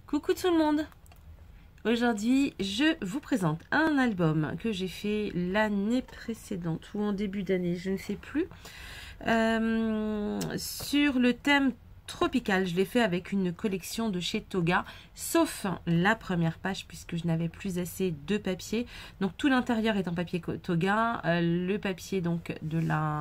Coucou tout le monde. Aujourd'hui, je vous présente un album que j'ai fait l'année précédente ou en début d'année, je ne sais plus, sur le thème tropical. Je l'ai fait avec une collection de chez Toga, sauf la première page puisque je n'avais plus assez de papier. Donc tout l'intérieur est en papier Toga, le papier donc de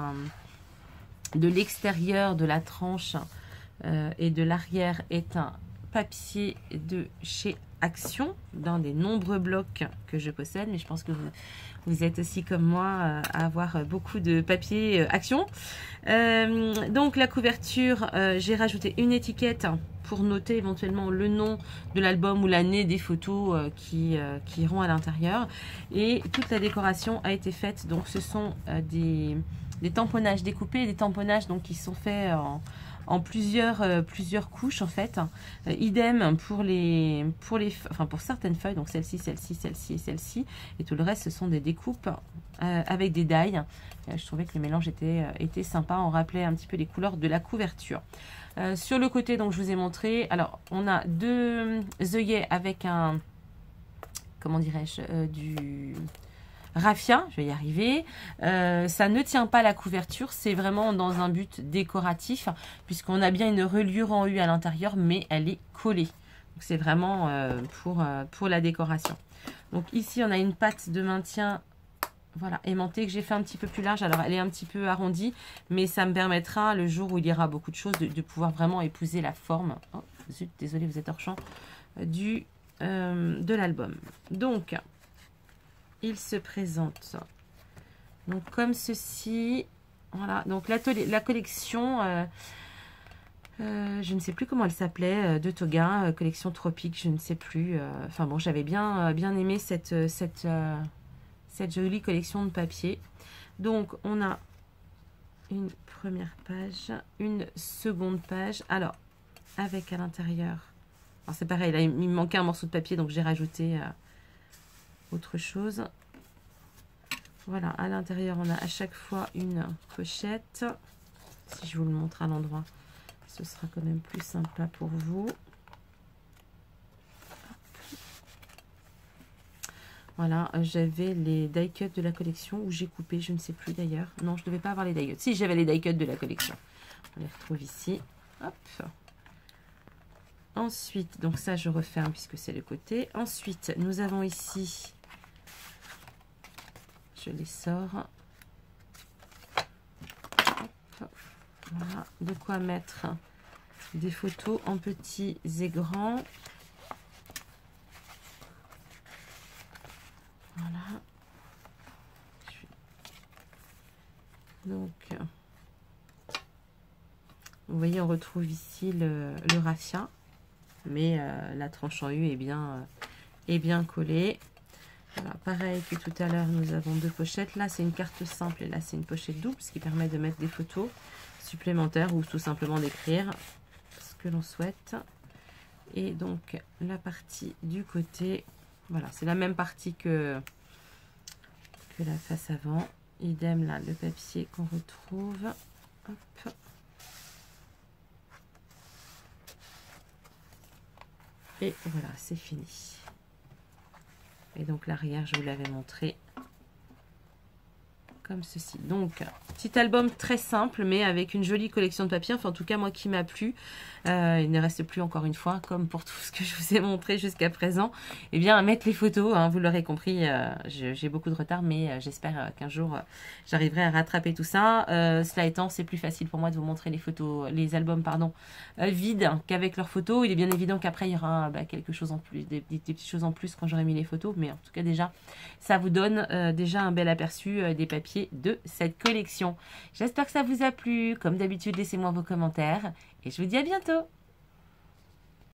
l'extérieur de la tranche et de l'arrière est un papier de chez Action, dans des nombreux blocs que je possède, mais je pense que vous êtes aussi comme moi à avoir beaucoup de papier Action. Donc la couverture, j'ai rajouté une étiquette pour noter éventuellement le nom de l'album ou l'année des photos qui iront à l'intérieur. Et toute la décoration a été faite, donc ce sont des tamponnages découpés, des tamponnages donc qui sont faits en plusieurs couches en fait. Idem pour certaines feuilles, donc celle-ci, celle-ci, celle-ci et celle-ci. Et tout le reste, ce sont des découpes avec des die. Je trouvais que le mélange était sympa. On rappelait un petit peu les couleurs de la couverture. Sur le côté, donc je vous ai montré. Alors, on a deux œillets avec un, comment dirais-je, du raffia, je vais y arriver. Ça ne tient pas la couverture, c'est vraiment dans un but décoratif, puisqu'on a bien une reliure en U à l'intérieur, mais elle est collée. Donc c'est vraiment pour la décoration. Donc ici, on a une patte de maintien, voilà, aimantée, que j'ai fait un petit peu plus large. Alors elle est un petit peu arrondie, mais ça me permettra, le jour où il y aura beaucoup de choses, de pouvoir vraiment épouser la forme. Oh, zut, désolé, vous êtes hors champ, de l'album. Donc, il se présente donc comme ceci. Voilà, donc la collection, je ne sais plus comment elle s'appelait, de Toga, collection tropique, je ne sais plus. Enfin bon, j'avais bien aimé cette jolie collection de papier. Donc on a une première page, une seconde page. Alors avec à l'intérieur, alors c'est pareil, là il me manquait un morceau de papier, donc j'ai rajouté autre chose. Voilà, à l'intérieur, on a à chaque fois une pochette. Si je vous le montre à l'endroit, ce sera quand même plus sympa pour vous. Voilà, j'avais les die cuts de la collection où j'ai coupé, je ne sais plus d'ailleurs. Non, je ne devais pas avoir les die cuts. Si, j'avais les die cuts de la collection. On les retrouve ici. Hop. Ensuite, donc ça, je referme puisque c'est le côté. Ensuite, nous avons ici... Je les sors. Hop. Voilà, de quoi mettre des photos en petits et grands. Voilà. Donc, vous voyez, on retrouve ici le raffia, mais la tranche en U est bien collée. Voilà, pareil que tout à l'heure, nous avons deux pochettes. Là, c'est une carte simple et là, c'est une pochette double, ce qui permet de mettre des photos supplémentaires ou tout simplement d'écrire ce que l'on souhaite. Et donc, la partie du côté, voilà, c'est la même partie que la face avant. Idem, là, le papier qu'on retrouve. Hop. Et voilà, c'est fini. Et donc l'arrière, je vous l'avais montré comme ceci. Donc, petit album très simple, mais avec une jolie collection de papier. Enfin, en tout cas, moi qui m'a plu. Il ne reste plus, encore une fois, comme pour tout ce que je vous ai montré jusqu'à présent, eh bien, à mettre les photos. Hein, vous l'aurez compris, j'ai beaucoup de retard, mais j'espère qu'un jour, j'arriverai à rattraper tout ça. Cela étant, c'est plus facile pour moi de vous montrer les photos, les albums, pardon, vides qu'avec leurs photos. Il est bien évident qu'après, il y aura quelque chose en plus, des petites choses en plus quand j'aurai mis les photos. Mais en tout cas, déjà, ça vous donne déjà un bel aperçu des papiers de cette collection. J'espère que ça vous a plu. Comme d'habitude, laissez-moi vos commentaires et je vous dis à bientôt.